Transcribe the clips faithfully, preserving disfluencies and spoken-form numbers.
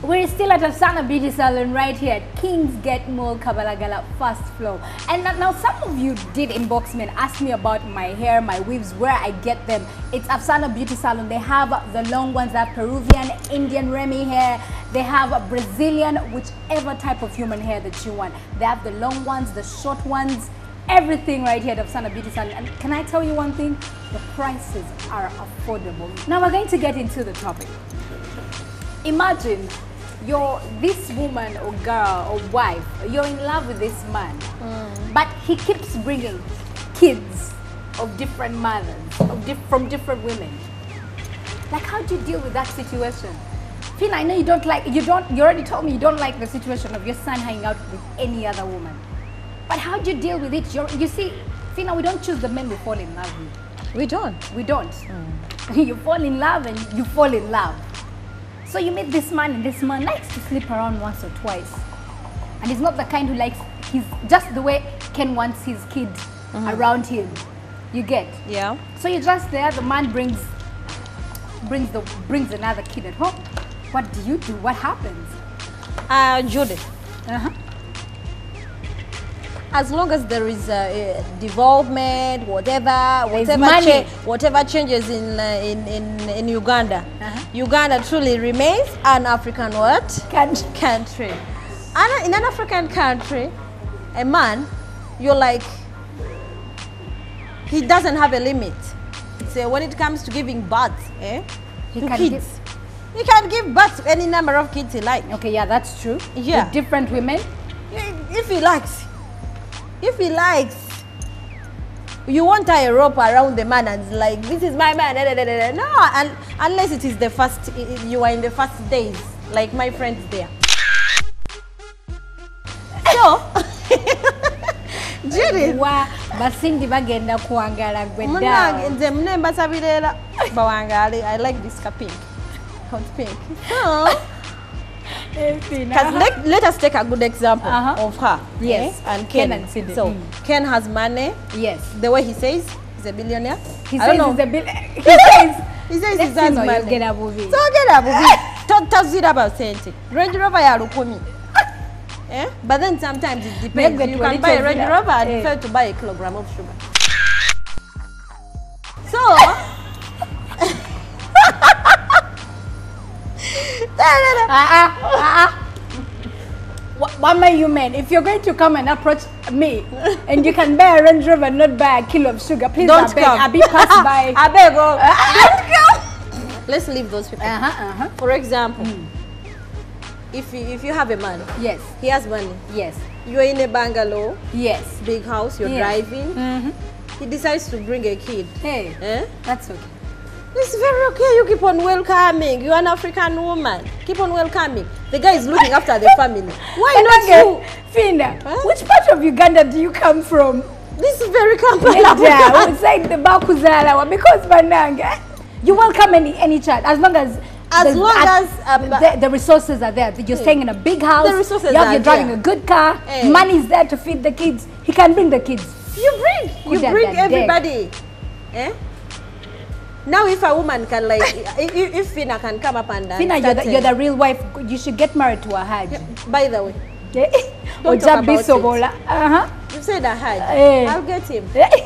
We're still at Afsana Beauty Salon right here at Kingsgate Mall, Kabalagala, first floor. And now some of you did inbox me and ask me about my hair, my weaves, where I get them. It's Afsana Beauty Salon. They have the long ones, they have Peruvian, Indian Remy hair. They have Brazilian, whichever type of human hair that you want. They have the long ones, the short ones, everything right here at Afsana Beauty Salon. And can I tell you one thing? The prices are affordable. Now we're going to get into the topic. Imagine you're this woman or girl or wife, you're in love with this man, mm. but he keeps bringing kids of different mothers, of diff from different women. Like, how do you deal with that situation? Phina, I know you don't like, you don't, you already told me you don't like the situation of your son hanging out with any other woman. But how do you deal with it? You're, you see, Phina, we don't choose the men we fall in love with. We don't. We don't. Mm. You fall in love and you fall in love. So you meet this man and this man likes to sleep around once or twice. And he's not the kind who likes, he's just the way Ken wants his kid mm-hmm. around him. You get? Yeah. So you're just there, the man brings brings the brings another kid at home. What do you do? What happens? Uh, Judith. Uh-huh. As long as there is a, a development, whatever, whatever, cha whatever changes in, uh, in in in Uganda, uh-huh. Uganda truly remains an African what? Country. Country. And in an African country, a man, you're like, he doesn't have a limit. So when it comes to giving birth, eh, he to can kids, give, he can give birth to any number of kids he likes. Okay, yeah, that's true. Yeah, with different women, if he likes. If he likes, you won't tie a rope around the man and like, this is my man. No, and unless it is the first, you are in the first days, like my friends there. So, Judith. I like this pink, hot pink. So, because let, let us take a good example uh-huh. of her. Yes. Eh? And Ken. Ken and Cindy. So, mm. Ken has money. Yes. The way he says, he's a billionaire. He I says don't he's know. a billionaire. He says, he says he's has money. So get a movie. So get a movie. Talk to about senti. Range Rover ya lukumi. Eh? But then sometimes it depends. You can buy a Range Rover and you fail to buy a kilogram of sugar. So, uh-uh, uh-uh. What may you mean? If you're going to come and approach me and you can buy a Range Rover and not buy a kilo of sugar, please don't I beg, come. I be passed by. I beg, oh. Don't come. Let's leave those people. Uh-huh, uh-huh. For example, mm. if you, if you have a man, yes, he has money. Yes. You're in a bungalow. Yes. Big house. You're yes. driving. Mm-hmm. He decides to bring a kid. Hey, eh? That's okay. It's very okay. You keep on welcoming. You're an African woman. Keep on welcoming. The guy is looking after the family. Why not you? Phina, huh? Which part of Uganda do you come from? This is very Kampala. Yeah, outside the Bakuzala, because Bananga, you welcome any any child as long as as the, long as um, the, the resources are there. You're staying in a big house. The resources you have, are you're driving there. a good car. Hey. Money is there to feed the kids. He can bring the kids. You bring. You Good bring everybody. Eh? Now, if a woman can like, if, if Phina can come up and Phina, you're the, you're the real wife. You should get married to a Hajj. Yeah, by the way, don't talk about it. Uh-huh. You said a Hajj. Hey. I'll get him.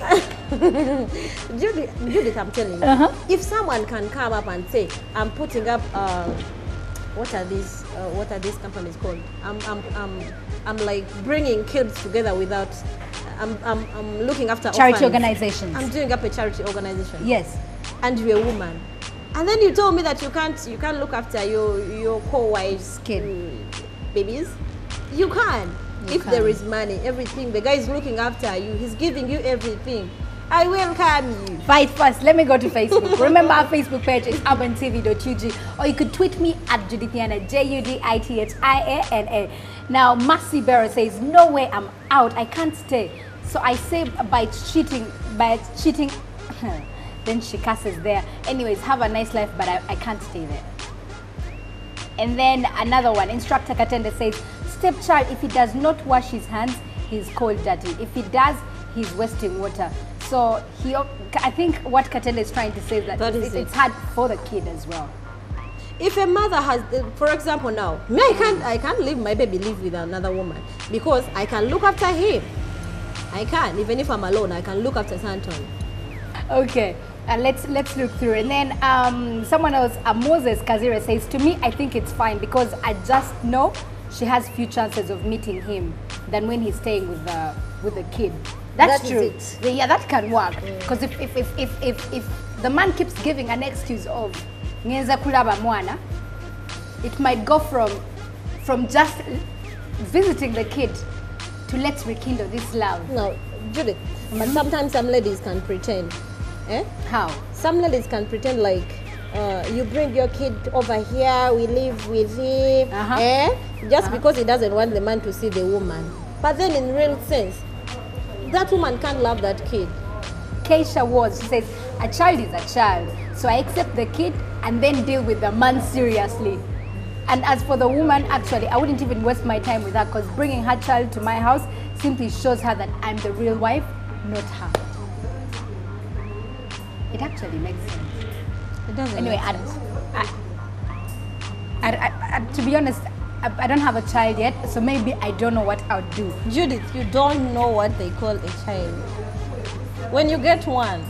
Judith, Judith, I'm telling you, uh-huh. if someone can come up and say, "I'm putting up, uh, what are these? Uh, what are these companies called? I'm, I'm, I'm, I'm like bringing kids together without." I'm, I'm, I'm looking after charity orphans. Organizations. I'm doing up a charity organization. Yes. And you're a woman, and then you told me that you can't you can't look after your your co-wives' kid babies. You can you if can. There is money, everything. The guy is looking after you. He's giving you everything. I welcome you. Fight first. Let me go to Facebook. Remember our Facebook page is urban t v dot u g, or you could tweet me at Judithiana, J U D I T H I A N A. Now Mercy Barrow says, "No way, I'm out. I can't stay." So I say by cheating, by cheating. Then she curses there. Anyways, have a nice life, but I, I can't stay there. And then another one, Instructor Katende says, stepchild, if he does not wash his hands, he's called dirty. If he does, he's wasting water. So he, I think what Katende is trying to say is that, that it's, is it. it's hard for the kid as well. if a mother has, for example, now me, I can't, I can't leave my baby live with another woman because I can look after him. I can, even if I'm alone, I can look after Santon. Okay, uh, let's let's look through. And then um, someone else, uh, Moses Kazira says, to me, I think it's fine because I just know she has few chances of meeting him than when he's staying with the with the kid. That's That true. is The- Yeah, that can work. Because if, if, if, if, if, if the man keeps giving an excuse of ngenza kulaba mwana, it might go from from just visiting the kid to let's rekindle this love. No, Judith, but sometimes some ladies can pretend. Eh? How? Some ladies can pretend like uh, you bring your kid over here, we live with him, Uh-huh. eh? Just Uh-huh. because he doesn't want the man to see the woman. But then in real sense, that woman can't love that kid. Keisha was, she says, a child is a child. So I accept the kid and then deal with the man seriously. And as for the woman, actually, I wouldn't even waste my time with her because bringing her child to my house simply shows her that I'm the real wife, not her. It actually makes sense. It doesn't Anyway, make I, sense. I, I, I, I, to be honest, I, I don't have a child yet, so maybe I don't know what I'll do. Judith, you don't know what they call a child. When you get one,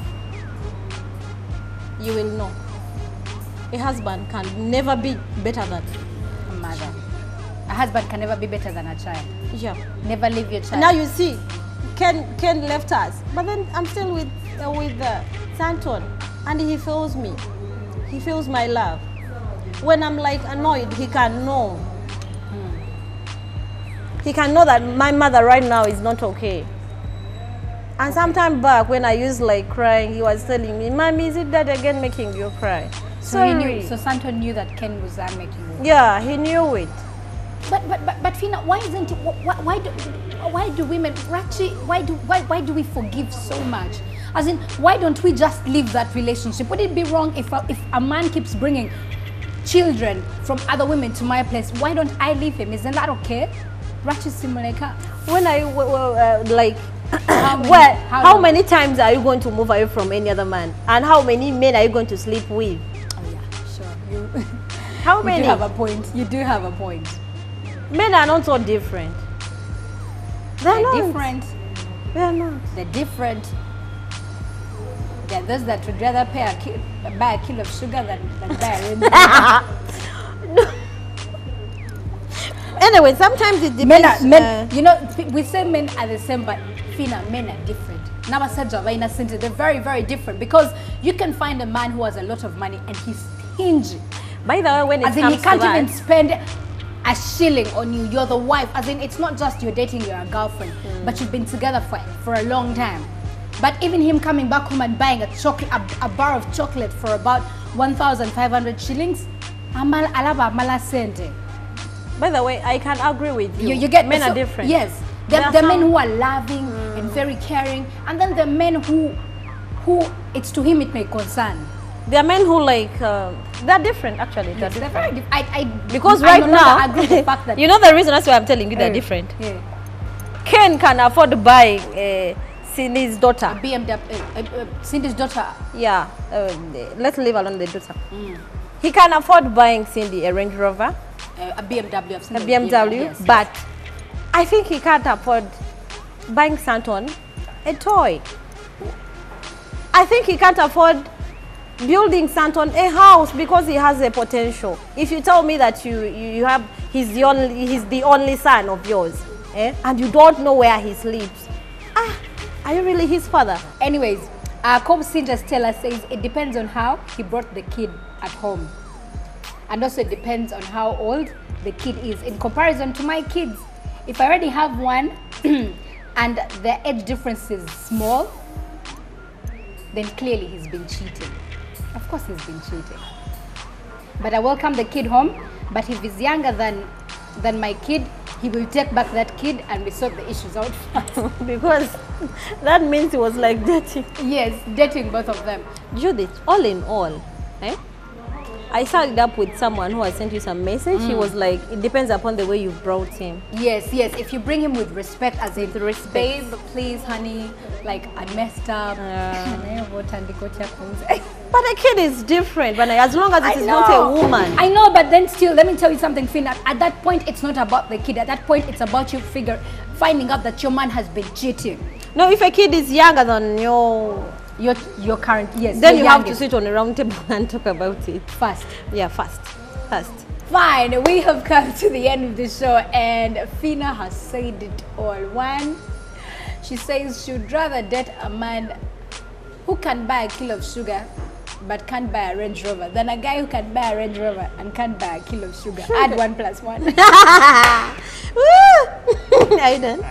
you will know. A husband can never be better than A mother. A husband can never be better than a child. yeah. Never leave your child. Now you see, Ken Ken left us, but then I'm still with uh, with uh, Santon, and he feels me. He feels my love. When I'm like annoyed, he can know. He can know that my mother right now is not okay. And sometime back when I used like crying, he was telling me, "Mommy, is it that again making you cry?" So he knew. Sorry. So Santon knew that Ken was uh, making it. Yeah, he knew it. But but but but Phina, why isn't it? Why, why do why do women actually? Why do why why do we forgive so much? As in, why don't we just leave that relationship? Would it be wrong if a, if a man keeps bringing children from other women to my place? Why don't I leave him? Isn't that okay? Rachi Simuleka. When I w- w- uh, like, How many- well, how how long? many times are you going to move away from any other man? And how many men are you going to sleep with? Oh yeah, sure. You, How you many? do have a point. You do have a point. Men are not so different. They're, They're not. different. They're not. They're different. There are those that would rather pay a ki buy a kilo of sugar than, than buy a rainbow. Anyway, sometimes it Men depends. are, men, uh, you know, we say men are the same, but Phina, men are different. Nabasajava innocent, they're very, very different because you can find a man who has a lot of money and he's stingy. by the way, when it As in, comes he can't to that, even spend a shilling on you. You're the wife. As in, it's not just you're dating your girlfriend, but you've been together for, for a long time. But even him coming back home and buying a chocolate, a, a bar of chocolate for about one thousand five hundred shillings, amal alaba mala sente. by the way, I can agree with you. You, you get men so- are different. Yes, there There are are the men some- who are loving and very caring, and then the men who, who it's to him it may concern. There are men who like uh, they're different actually. They're Yes, they're different. very diff- I, I, Because I right no longer now, agree with the fact that you know the reason that's why I'm telling you they're Uh, different. Yeah. Ken can afford buying uh, Cindy's daughter. B M W, uh, uh, Cindy's daughter. Yeah, uh, let's leave alone the daughter. He can afford buying Cindy a Range Rover, Uh, a B M W. I've seen a the B M W, yes, yes. but I think he can't afford buying Santon a toy. I think he can't afford building Santon a house because he has a potential. If you tell me that you, you, you have he's the only he's the only son of yours, eh, and you don't know where he sleeps, ah, are you really his father? Anyways, uh, Cobb Sinja Stella says it depends on how he brought the kid at home. And also it depends on how old the kid is. In comparison to my kids, if I already have one and the age difference is small, then clearly he's been cheating. Of course he's been cheating. But I welcome the kid home, but if he's younger than, than my kid, he will take back that kid and we sort the issues out fast. Because that means he was like dating. Yes, dating both of them. Judith, all in all, eh? I started up with someone who I sent you some message. He was like, it depends upon the way you brought him. Yes, yes. If you bring him with respect, as in respect. babe, please, honey, like I messed up. Uh. But a kid is different, but as long as it I is know. not a woman. I know, but then still, let me tell you something, Phina. At that point, it's not about the kid. At that point, it's about you figure finding out that your man has been cheating. No, if a kid is younger than your Your your current, yes. then you have to youngest. sit on a round table and talk about it. First. Yeah, fast, fast. Fine, we have come to the end of the show, and Phina has said it all. One, she says she'd rather date a man who can buy a kilo of sugar but can't buy a Range Rover than a guy who can buy a Range Rover and can't buy a kilo of sugar. sugar. Add one plus one. Woo! I done.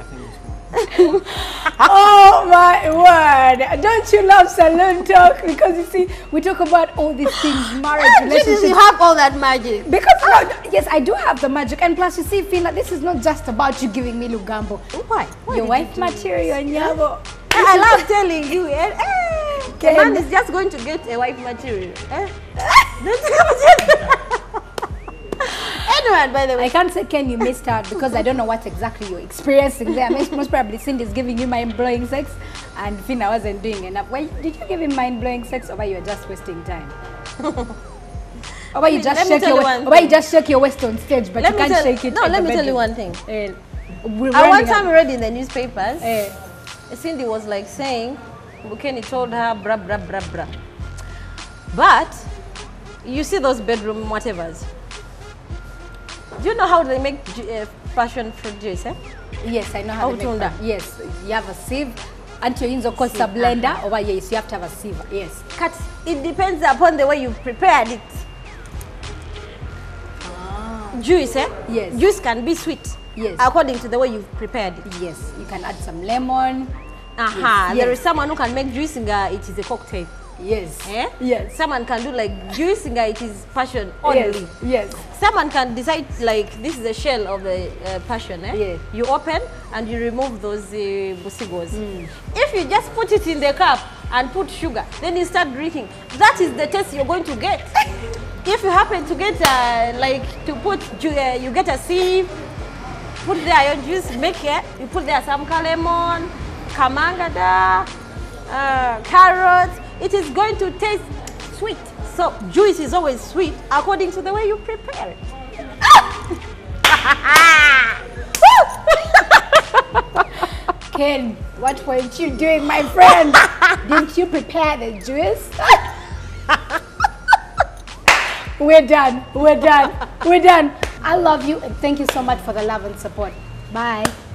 Oh my word! Don't you love salon talk? Because you see, we talk about all these things, marriage, relationships. You have all that magic. Because no, yes, I do have the magic, and plus you see, Phina, this is not just about you giving me Lugambo. Why? Why Your wife material, Nyabo. I love telling you, eh? Eh, Ken. a man is just going to get a wife material. Eh? Anyone, by the way. I can't say Ken, you missed out because I don't know what exactly you're experiencing there. Most, most probably Cindy's giving you mind-blowing sex and Phina wasn't doing enough. Why did you give him mind-blowing sex, or why you were just wasting time? Or why you just shake your waist, or why you just shake your waist on stage, but let you can't tell, shake it. No, at let the me tell you bedroom. one thing. Uh, we're I one running time out. read in the newspapers, Eh. Cindy was like saying, Kenny told her, bra, bra, bra, bra. But, you see those bedroom whatevers. Do you know how they make uh, passion fruit juice, eh? Yes, I know how How to to make that? that. Yes, you have a sieve. Until you use course a blender, or yes, you have to have a sieve. Yes. Cut. It depends upon the way you prepared it. Ah. Juice, eh? Yes. Juice can be sweet. Yes. According to the way you've prepared it. Yes, you can add some lemon. Aha. Yes, There yes. is someone who can make juice inga, it is a cocktail. Yes. Eh? Yes. Someone can do like juice inga, it is passion only. Yes. Yes. Someone can decide like this is the shell of the uh, passion. Eh? Yeah. You open and you remove those uh, busigos. Mm. If you just put it in the cup and put sugar, then you start drinking. That is the taste you're going to get. If you happen to get uh, like to put, ju uh, you get a sieve, put there your juice, make it. You put there some lemon, kamangada, uh, carrots. It is going to taste sweet. So juice is always sweet according to the way you prepare it. Ken, what weren't you doing, my friend? Didn't you prepare the juice? We're done. We're done. We're done. I love you and thank you so much for the love and support. Bye.